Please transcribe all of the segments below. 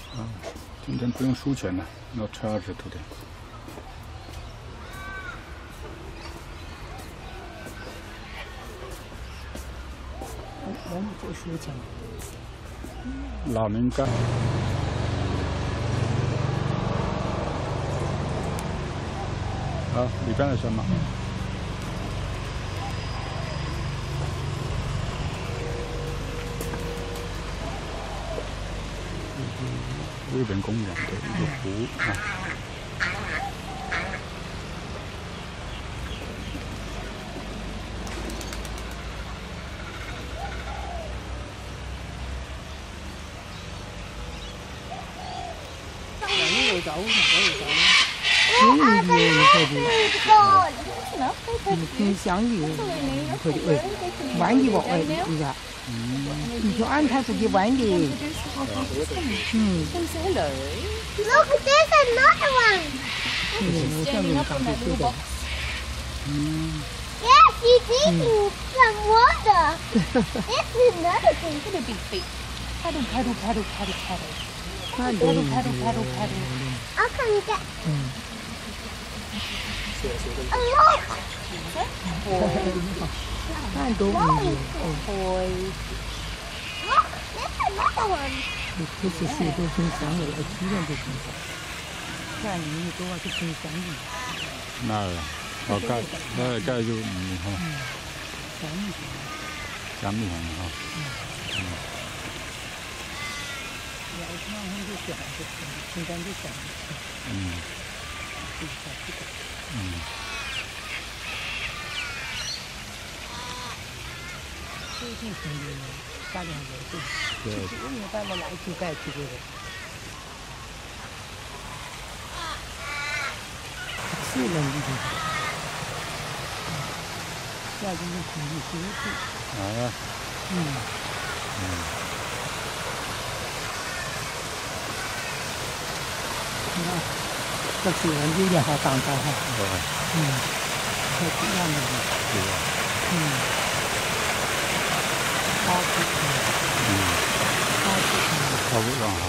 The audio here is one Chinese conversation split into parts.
啊，今天不用收钱了 ，no charge today。 我们不收钱。 老明干。好，里边有什么？日本公园的一个湖啊。 挺香的，可以喂，弯的不喂一个，你就按它自己弯的。 Look, there's another one. Yes, he's eating some water. This is another thing. Look at the big feet. Paddle, paddle, paddle, paddle, paddle. Paddle, paddle, paddle, paddle. How can you get? Look. 看多美丽哦！ Look, there's another one. 这些水都挺香的，鸡蛋都挺香。看你多是挺香的。 那好盖，那盖就哈。香米香哈。 要是那很多香的，清淡的香。最近很热，大量热水。对。我们把那垃圾盖起来。是冷的。夏天的空气舒服。 啊。 你看，这水温有点好涨高哈。太不一样了。好不上啊！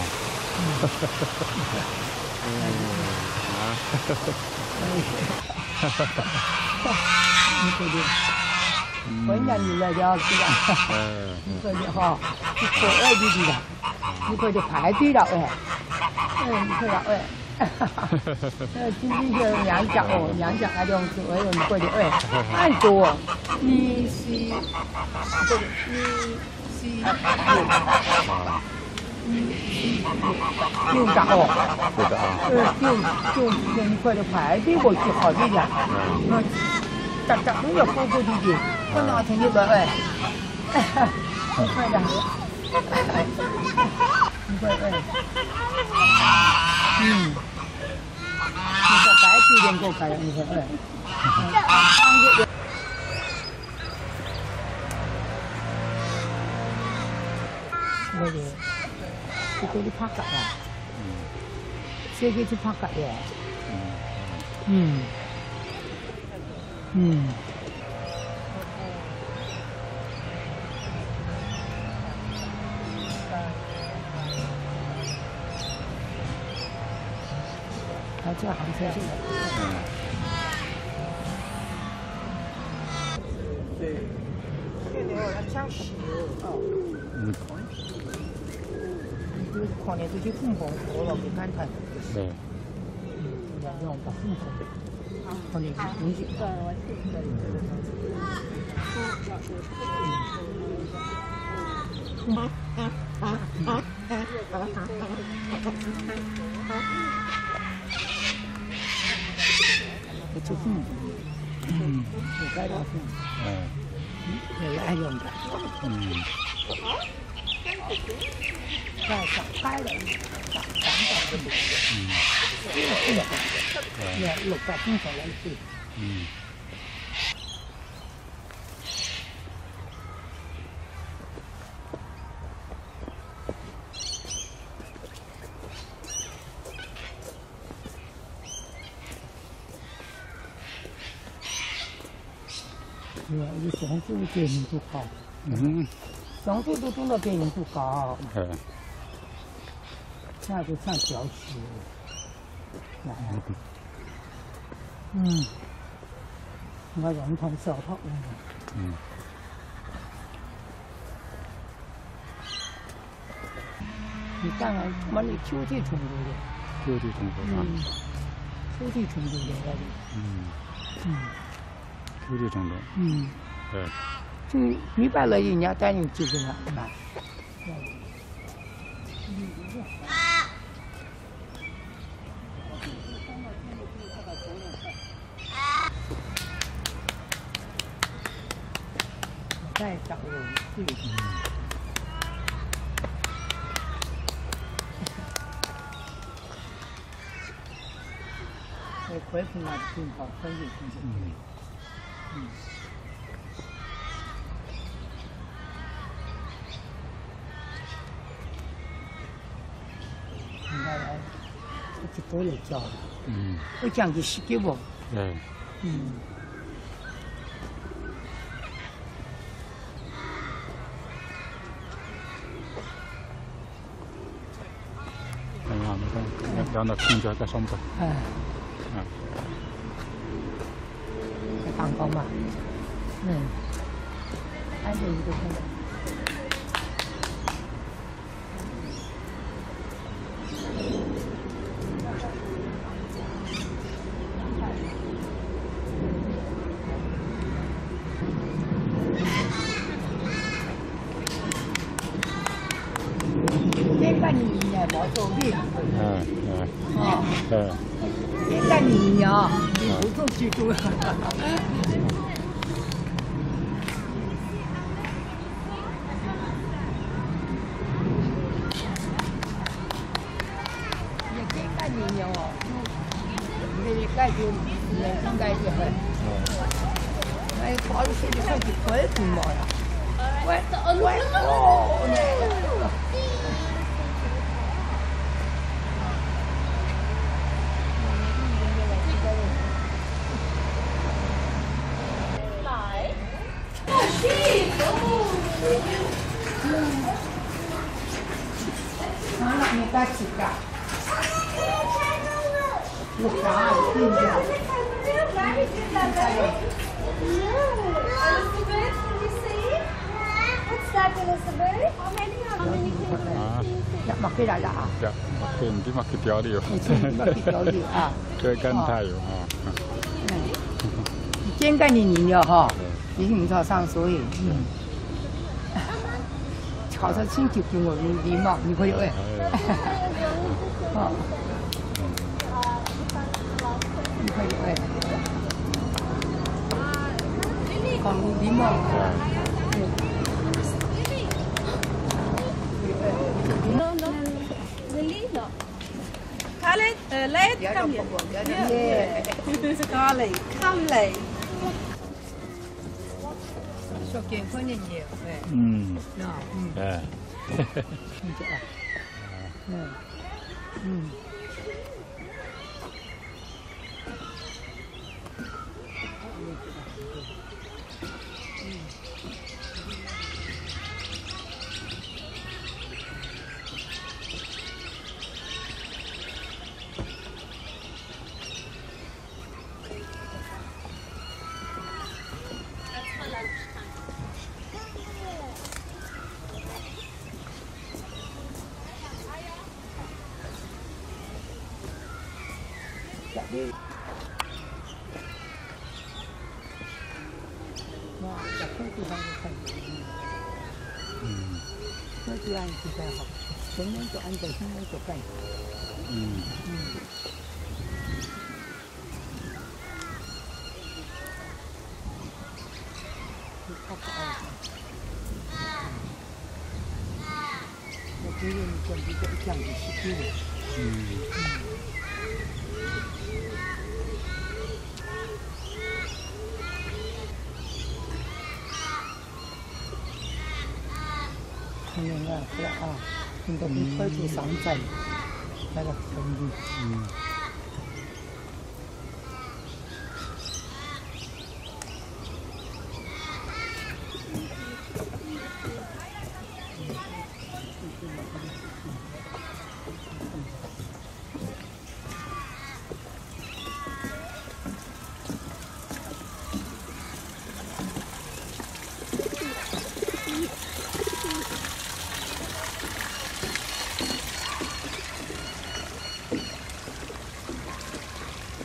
你快点，我人家你来了是吧？你快点哈，你可爱的了，你快点排队了你快点今天是娘家哦，娘家还两次你快点按多，你是六张哦，就你快点排队过去好一点。都要高高低低，我哪天就来你快点，你快你说白几点给我开？你说那个，这都是怕嘎啊，这个是怕嘎的，他这行车是的。对，这个要讲究就是看见这些凤凰多了，没感叹。对。要用把凤凰。看见东西。这凤，有该的凤，也爱用的，长开了，长的，有把凤凰来对，有松树对人都高，松树都种到对人都高。 那就像条溪。来，我用同手托。你看看，我那秋季冲过的。 秋季冲过啊。 秋季冲过的那里。 秋季冲的。对。 就礼拜六人家带你去的了，嘛。再找人去。回平那挺好，很有挺好。现在来，就多来教了。我讲的是给我。 让它空着再上吧。 蛋糕嘛，还有一个那个。这个你也没做的。这个你呀，你不做记住。盖就也应该就很，哎，跑的现在快就快不嘛呀，快哦呢。好了，你该吃吧。我啥也不要。Ya makin dah lah. Ya, makin dia makin tiada yo. Makin tiada ah. Kegan tayo. 肩干你了哈，已经到上所以考上亲戚给我礼貌，你可以哎。好。你可以哎。好礼貌。 Khaled, Laid, come here. Yeah. Khaled, come Laid. 说结婚的年，哎。 哎。 哇，这个地方就很那这样比较好，前面就按照现在就干。我觉得你准备这一讲的是对的。看见了，是啊，应该比快速上站那个程度。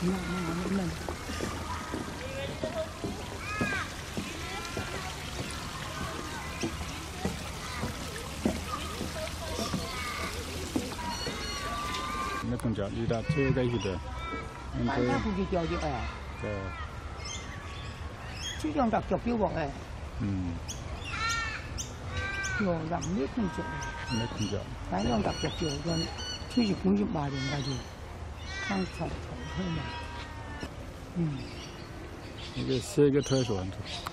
那。 那公交离他车在一的， 反正估计掉的哎， 对， 这样的脚表哎，哟，让没空脚， 没公交， 反正的脚表的，就是工具买的那就，看看嘛， 一个写一个特殊，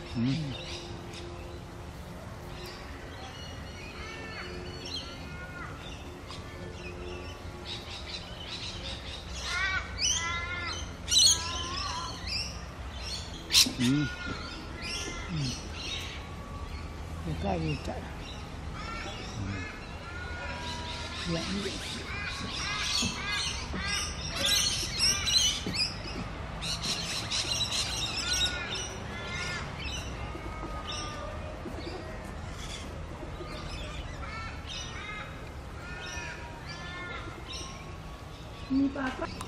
越盖越窄，远一点。你把。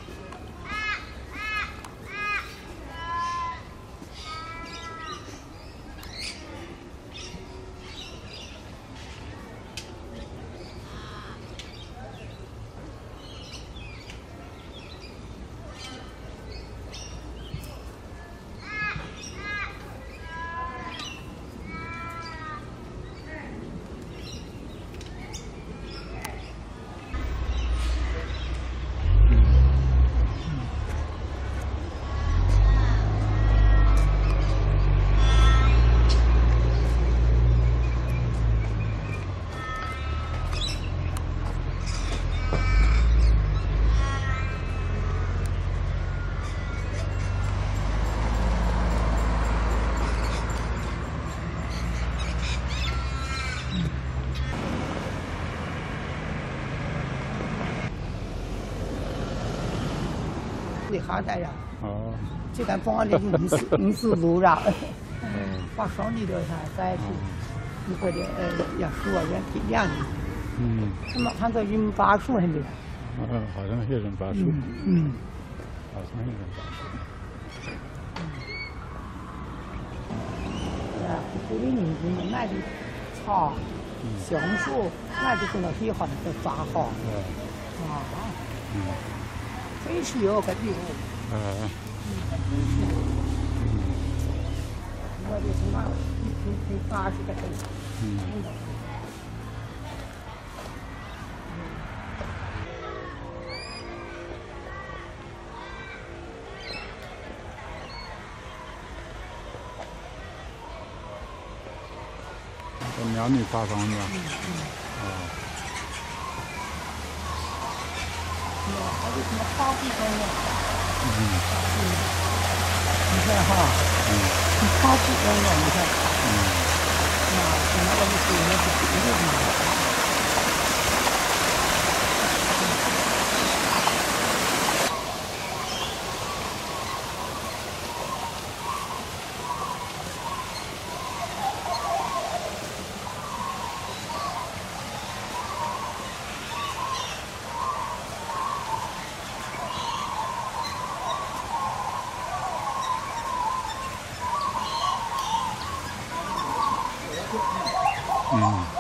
厉害的呀！ 哦， 这个放的50度了，把上里头再去，你或者要数啊，要体谅的。他们看到人把数很厉害。 好像有人把数。好像有人把数。 这里人工买的草、橡树，买的跟那很好的都扎好。非是有个地方。我就从那一80个头。 在苗栗发放的。 还有什么花布灯啊？你看哈，花布灯啊，你看，那我们是那是别的地方。 嗯。